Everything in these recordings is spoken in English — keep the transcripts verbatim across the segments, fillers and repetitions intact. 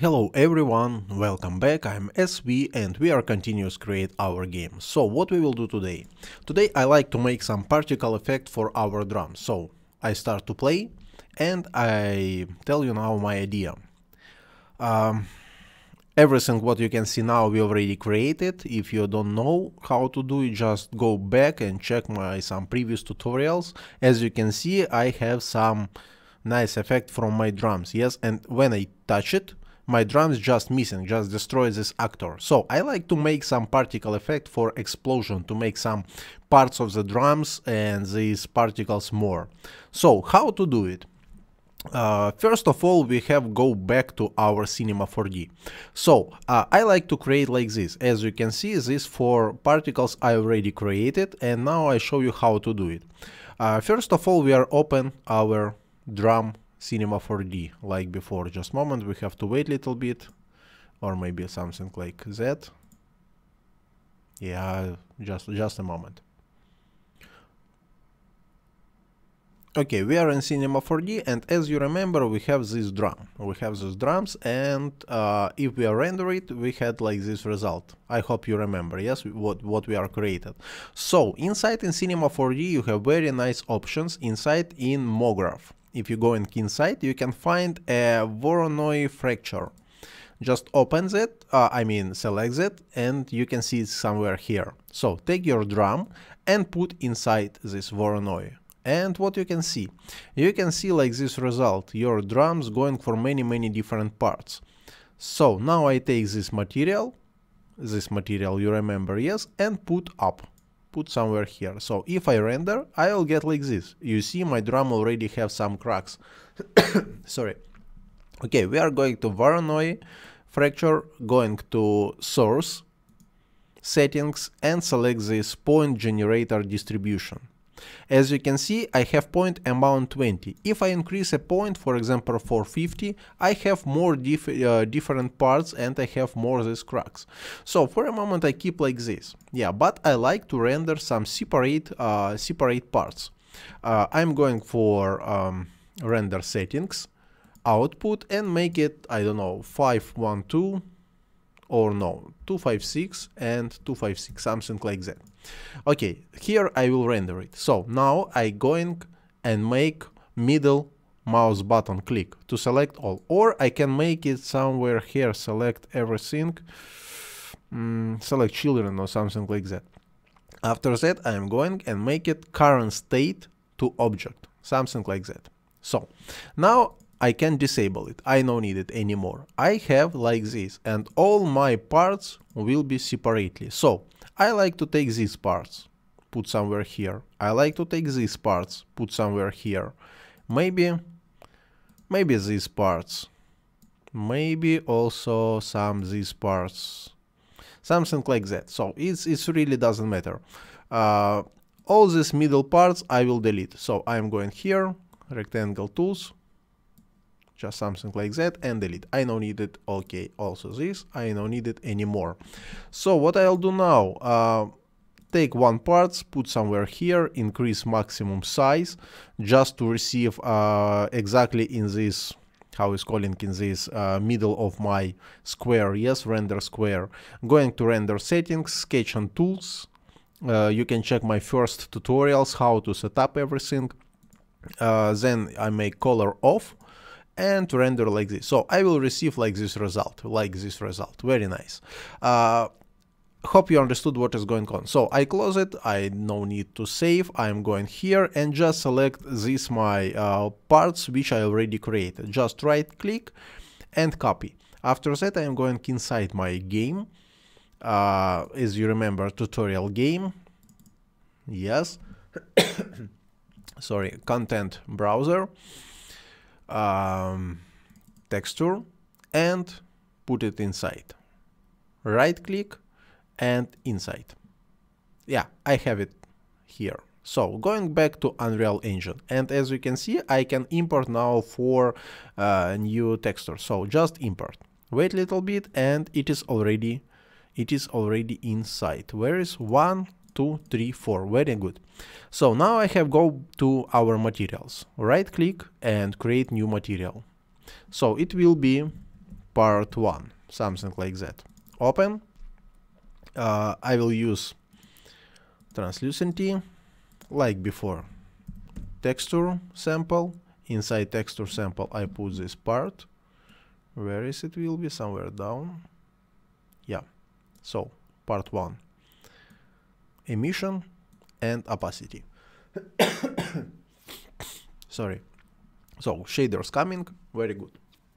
Hello everyone, welcome back, I'm S V and we are continuous create our game. So what we will do today? Today I like to make some particle effect for our drums. So I start to play and I tell you now my idea. Um, everything what you can see now we already created. If you don't know how to do it, just go back and check my some previous tutorials. As you can see, I have some nice effect from my drums, yes, and when I touch it, my drums just missing, just destroy this actor. So I like to make some particle effect for explosion, to make some parts of the drums and these particles more. So how to do it? Uh, first of all, we have go back to our Cinema four D. So uh, I like to create like this. As you can see, these four particles I already created, and now I show you how to do it. Uh, first of all, we are open our drum Cinema four D like before. Just a moment, we have to wait a little bit, or maybe something like that. Yeah, just just a moment. Okay, we are in Cinema four D, and as you remember, we have this drum. We have these drums, and uh, if we render it, we had like this result. I hope you remember, yes, what what we are created. So inside in Cinema four D, you have very nice options inside in MoGraph. If you go in inside, you can find a Voronoi fracture. Just open it, uh, I mean select it, and you can see it somewhere here. So take your drum and put inside this Voronoi. And what you can see? You can see like this result, your drums going for many many different parts. So now I take this material, this material you remember, yes, and put up. Put somewhere here. So if I render, I'll get like this. You see my drum already have some cracks. Sorry. Okay, we are going to Voronoi fracture, going to source, settings, and select this point generator distribution. As you can see, I have point amount twenty. If I increase a point, for example for fifty, I have more dif uh, different parts and I have more these cracks. So for a moment I keep like this. Yeah, but I like to render some separate uh, separate parts. Uh, I'm going for um, render settings, output, and make it, I don't know, five one two or no, two five six and two five six, something like that. Okay, here I will render it. So now I going and make middle mouse button click to select all, or I can make it somewhere here, select everything, mm, select children or something like that. After that I am going and make it current state to object, something like that. So now I can disable it, I don't need it anymore. I have like this, and all my parts will be separately. So I like to take these parts, put somewhere here. I like to take these parts, put somewhere here. Maybe, maybe these parts. Maybe also some these parts. Something like that. So it's, it really doesn't matter. Uh, all these middle parts I will delete. So I'm going here, rectangle tools, just something like that, and delete. I don't need it. Okay, also this, I don't need it anymore. So what I'll do now, uh, take one parts, put somewhere here, increase maximum size, just to receive uh, exactly in this, how is calling, in this uh, middle of my square, yes, render square. Going to render settings, sketch and tools. Uh, you can check my first tutorials how to set up everything. Uh, then I make color off and render like this. So I will receive like this result, like this result. Very nice. Uh, hope you understood what is going on. So I close it. I no need to save. I'm going here and just select this my uh, parts which I already created. Just right click and copy. After that I am going inside my game. Uh, as you remember, tutorial game. Yes. Sorry, content browser. Um, texture, and put it inside. Right click and inside. Yeah, I have it here. So going back to Unreal Engine, and as you can see, I can import now for uh, new texture. So just import. Wait a little bit, and it is already it is already inside. Where is one? two, three, four. Very good. So now I have go to our materials. Right click and create new material. So it will be part one, something like that. Open. Uh, I will use translucency, like before. Texture sample. Inside texture sample, I put this part. Where is it? Will be somewhere down. Yeah. So part one. Emission and opacity. Sorry. So shaders coming. Very good.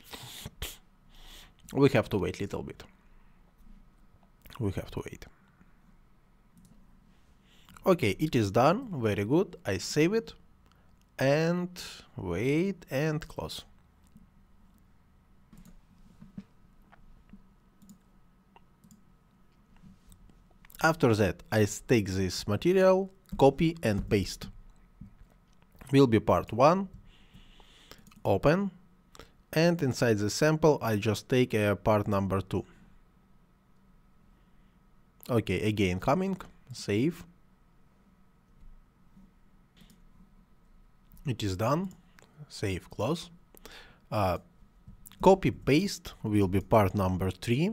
We have to wait a little bit. We have to wait. Okay, it is done. Very good. I save it. And wait and close. After that, I take this material, copy and paste. Will be part one. Open. And inside the sample, I just take a part number two. Okay, again coming. Save. It is done. Save, close. Uh, copy paste will be part number three.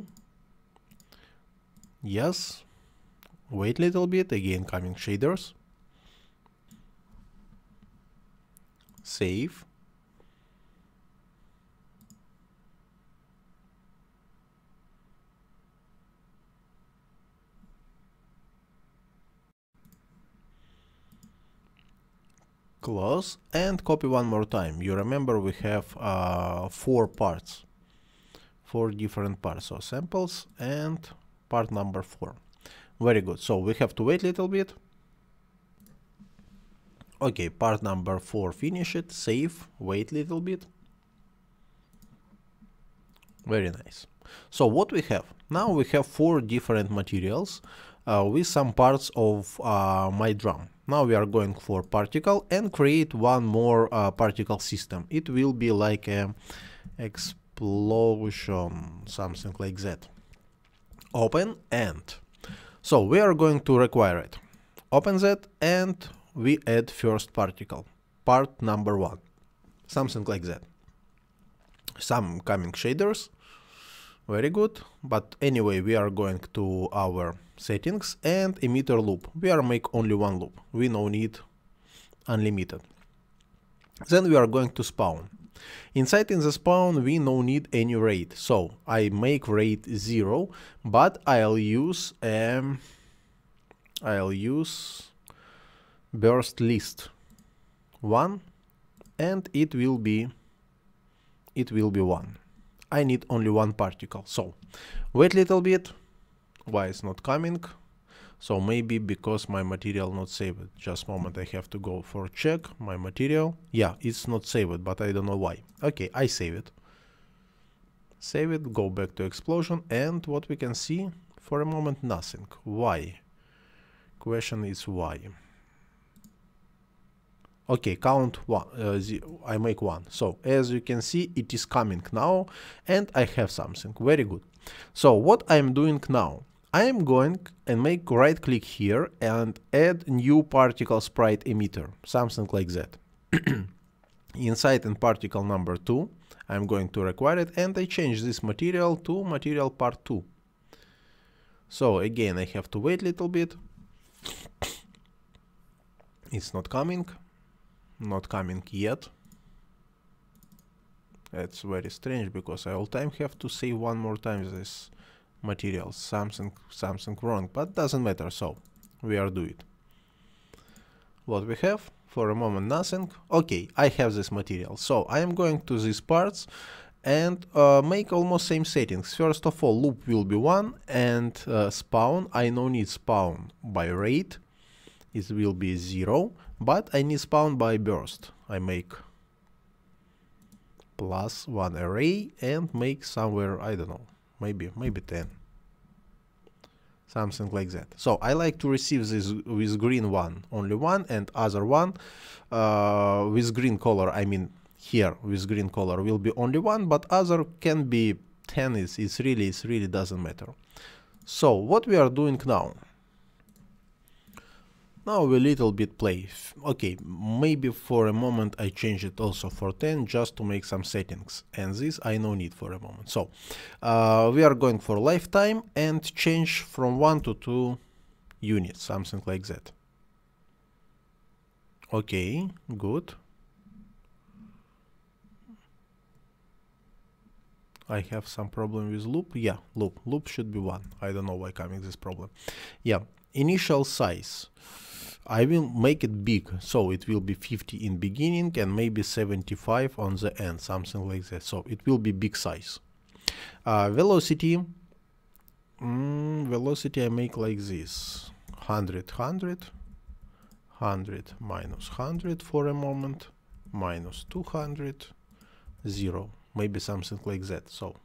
Yes. Wait a little bit. Again coming shaders. Save. Close and copy one more time. You remember we have uh, four parts, four different parts, so samples and part number four. Very good. So we have to wait a little bit. Okay, part number four finished. Save. Wait a little bit. Very nice. So what we have now? We have four different materials uh, with some parts of uh, my drum. Now we are going for particle and create one more uh, particle system. It will be like a explosion, something like that. Open and so we are going to require it. Open that and we add first particle, part number one, something like that. Some coming shaders. Very good. But anyway, we are going to our settings and emitter loop. We are make only one loop. We no need unlimited. Then we are going to spawn. Inside in the spawn, we no need any rate. So I make rate zero, but I'll use um, I'll use burst list one, and it will be it will be one. I need only one particle. So wait a little bit. Why it's not coming? So maybe because my material not saved. Just a moment, I have to go for check my material. Yeah, it's not saved, but I don't know why. Okay, I save it. Save it, go back to explosion, and what we can see for a moment, nothing. Why? Question is why. Okay, count one. Uh, I make one. So as you can see, it is coming now, and I have something. Very good. So what I'm doing now, I am going and make right click here and add new particle sprite emitter, something like that. Inside in particle number two, I'm going to require it, and I change this material to material part two. So again, I have to wait a little bit. It's not coming. Not coming yet. It's very strange because I all time have to save one more time this material. Something something wrong, but doesn't matter. So we are do it. What we have for a moment, nothing. Okay, I have this material. So I am going to these parts and uh, make almost same settings. First of all, loop will be one, and uh, spawn. I no need spawn by rate. It will be zero. But I need spawn by burst. I make plus one array and make somewhere, I don't know, maybe maybe ten. Something like that. So I like to receive this with green one, only one, and other one uh, with green color. I mean here with green color will be only one, but other can be ten. It's, it's really it really doesn't matter. So what we are doing now? Now we little bit play. Okay, maybe for a moment I change it also for ten just to make some settings, and this I no need for a moment. So uh, we are going for lifetime and change from one to two units, something like that. Okay, good. I have some problem with loop. Yeah, loop. Loop should be one. I don't know why coming this problem. Yeah, initial size. I will make it big, so it will be fifty in beginning and maybe seventy-five on the end, something like that. So it will be big size. Uh, velocity. Mm, velocity I make like this. one hundred, one hundred. one hundred minus one hundred for a moment. Minus two hundred. zero. Maybe something like that. So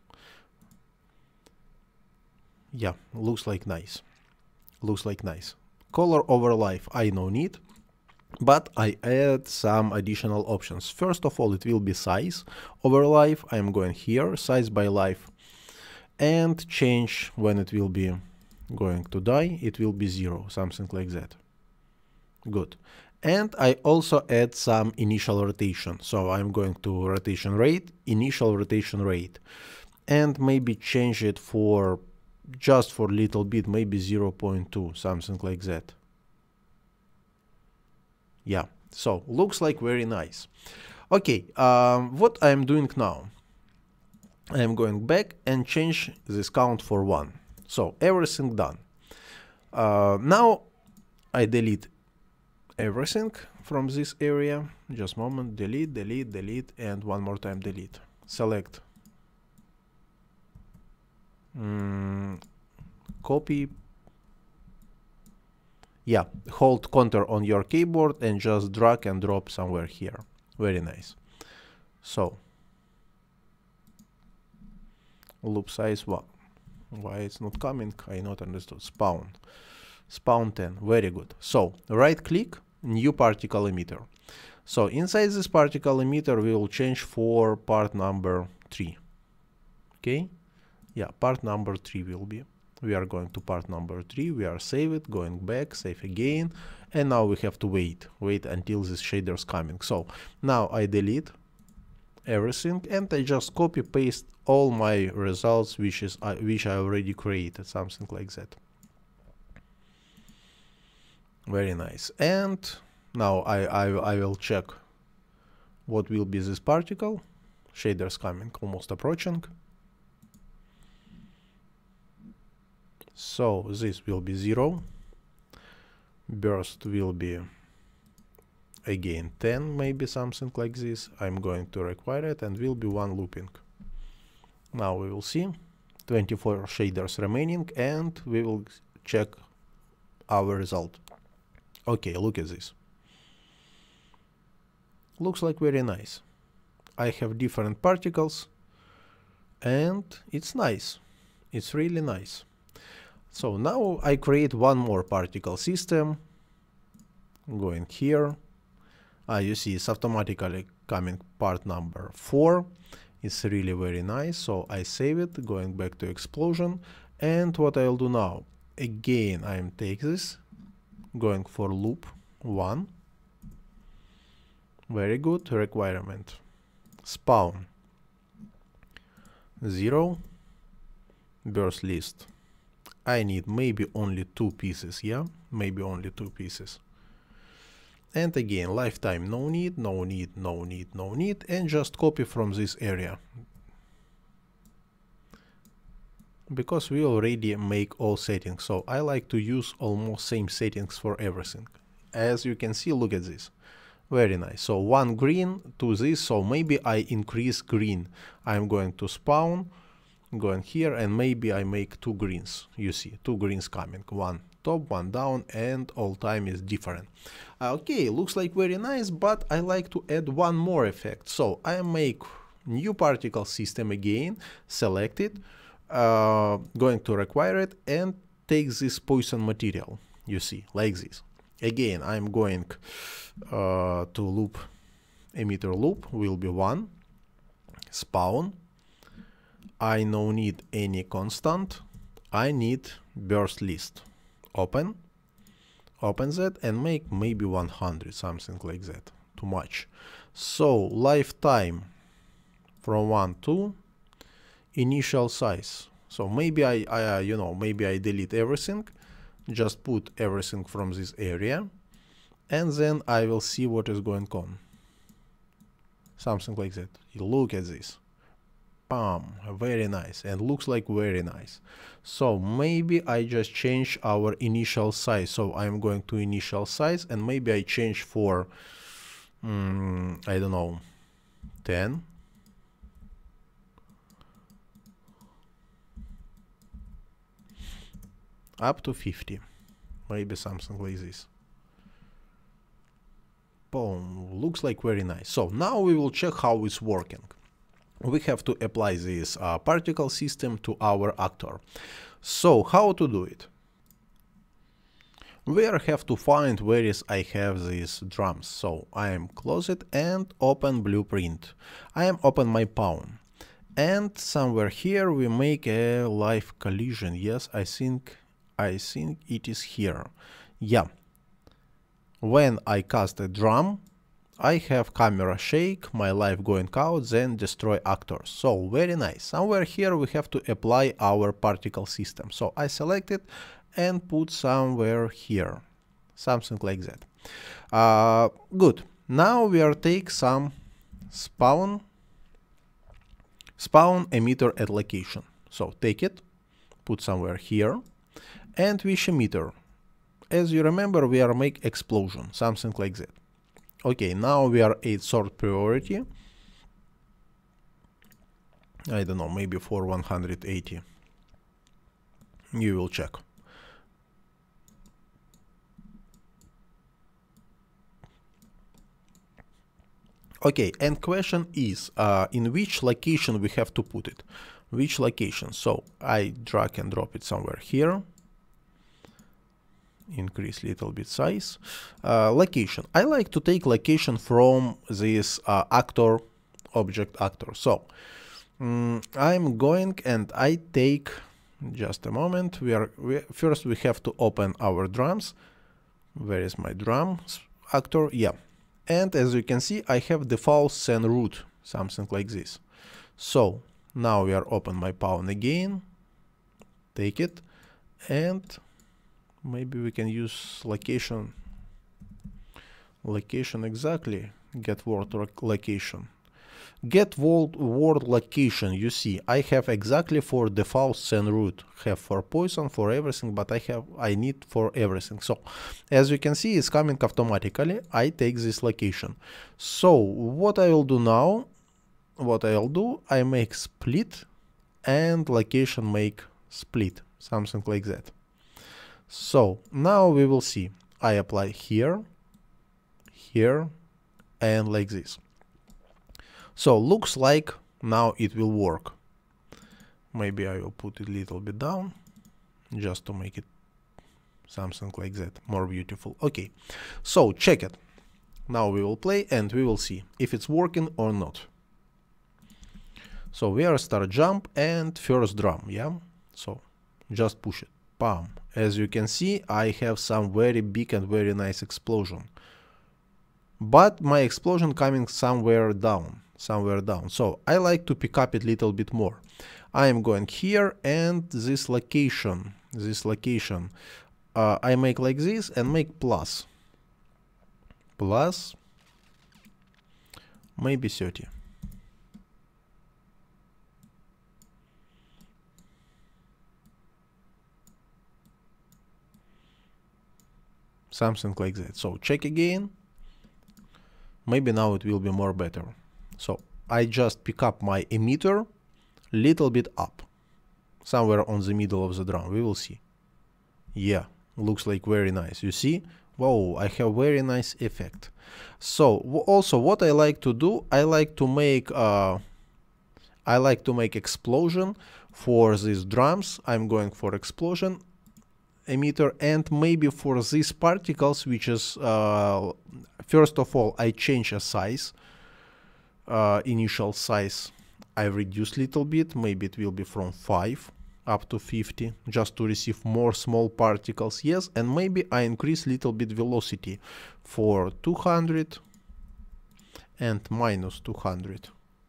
yeah, looks like nice. Looks like nice. Color over life I no need, but I add some additional options. First of all, it will be size over life. I'm going here, size by life, and change when it will be going to die. It will be zero, something like that. Good. And I also add some initial rotation. So I'm going to rotation rate, initial rotation rate, and maybe change it for just for a little bit, maybe zero point two, something like that. Yeah, so looks like very nice. Okay, um, what I'm doing now, I'm going back and change this count for one. So everything done. Uh, now I delete everything from this area. Just a moment, delete, delete, delete, and one more time delete. Select. Mm, copy. Yeah, hold Ctrl on your keyboard and just drag and drop somewhere here. Very nice. So, loop size one. Why it's not coming? I not understood. Spawn. Spawn ten. Very good. So, right click, new particle emitter. So, inside this particle emitter, we will change for part number three. Okay? Yeah, part number three will be. We are going to part number three, we are save it, going back, save again, and now we have to wait, wait until this shader is coming. So now I delete everything and I just copy paste all my results which is uh, which I already created, something like that. Very nice. And now I, I, I will check what will be this particle. Shaders coming, almost approaching. So this will be zero, burst will be again ten, maybe something like this. I'm going to require it and will be one looping. Now we will see twenty-four shaders remaining and we will check our result. Okay, look at this. Looks like very nice. I have different particles and it's nice. It's really nice. So now I create one more particle system, going here. Ah, you see it's automatically coming part number four. It's really very nice. So I save it, going back to explosion. And what I'll do now, again, I'm take this, going for loop one. Very good. Requirement. Spawn. Zero. Burst list. I need maybe only two pieces, yeah? Maybe only two pieces. And again, lifetime, no need, no need, no need, no need, and just copy from this area. Because we already make all settings, so I like to use almost same settings for everything. As you can see, look at this. Very nice. So one green to this, so maybe I increase green. I'm going to spawn. Going here and maybe I make two greens. You see two greens coming, one top, one down, and all time is different. Uh, okay, looks like very nice, but I like to add one more effect. So I make new particle system again, select it, uh, going to require it, and take this poison material. You see, like this. Again, I'm going uh, to loop emitter loop will be one, spawn. I no need any constant. I need burst list. Open. open that and make maybe one hundred, something like that. Too much. So lifetime from one to initial size. So maybe I, I uh, you know, maybe I delete everything, just put everything from this area, and then I will see what is going on. Something like that. Look at this. Bam, very nice, and looks like very nice. So maybe I just change our initial size. So I'm going to initial size, and maybe I change for, um, I don't know, ten. Up to fifty, maybe something like this. Boom, looks like very nice. So now we will check how it's working. We have to apply this uh, particle system to our actor. So how to do it? We have to find where is I have these drums. So I am close it and open blueprint. I am open my pawn. And somewhere here we make a live collision. Yes, I think I think it is here. Yeah. When I cast a drum, I have camera shake, my life going out, then destroy actors. So very nice. Somewhere here we have to apply our particle system. So I select it and put somewhere here, something like that. Uh, good. Now we are take some spawn, spawn emitter at location. So take it, put somewhere here, and wish emitter. As you remember, we are make explosion, something like that. Okay, now we are at sort priority. I don't know, maybe for one hundred eighty. You will check. Okay, and question is, uh, in which location we have to put it? Which location? So I drag and drop it somewhere here. Increase little bit size. Uh, location. I like to take location from this uh, actor, object actor. So um, I'm going and I take, just a moment, we are we, first we have to open our drums. Where is my drum actor? Yeah. And as you can see, I have default scene root, something like this. So now we are open my pawn again, take it, and maybe we can use location, location exactly, get word location. Get word, word location, you see, I have exactly for default scene root, have for poison, for everything, but I have, I need for everything. So, as you can see, it's coming automatically, I take this location. So, what I will do now, what I'll do, I make split, and location make split, something like that. So, now we will see, I apply here, here, and like this. So looks like now it will work. Maybe I will put it a little bit down just to make it something like that, more beautiful. Okay, so check it. Now we will play and we will see if it's working or not. So we are start jump and first drum, yeah? So just push it, bam. As you can see, I have some very big and very nice explosion. But my explosion coming somewhere down. somewhere down. So I like to pick up it a little bit more. I am going here and this location, this location, uh, I make like this and make plus. Plus, maybe thirty. Something like that. So check again. Maybe now it will be more better. So I just pick up my emitter little bit up, somewhere on the middle of the drum. We will see. Yeah, looks like very nice. You see? Whoa, I have very nice effect. So also what I like to do, I like to make uh, I like to make explosion for these drums. I'm going for explosion emitter, and maybe for these particles, which is uh, first of all I change a size. Uh, initial size I reduce little bit, maybe it will be from five, up to fifty just to receive more small particles. Yes, and maybe I increase little bit velocity for two hundred and minus two hundred.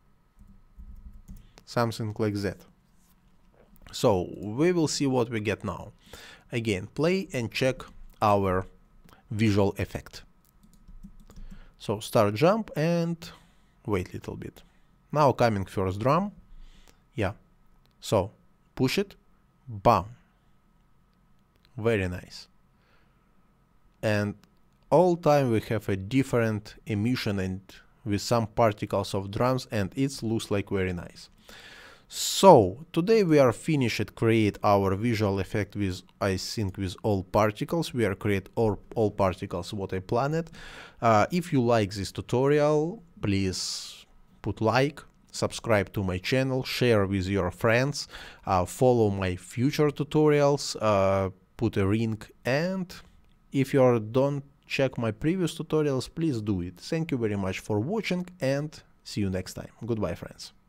Something like that. So we will see what we get now. Again, play and check our visual effect. So start jump and wait a little bit. Now coming first drum. Yeah. So push it. Bam. Very nice. And all time we have a different emission and with some particles of drums, and it looks like very nice. So today we are finished create our visual effect with, I think, with all particles. We are create all, all particles what I planned. Uh, if you like this tutorial, please put like, subscribe to my channel, share with your friends, uh, follow my future tutorials, uh, put a ring, and if you don't check my previous tutorials, please do it. Thank you very much for watching and see you next time. Goodbye, friends.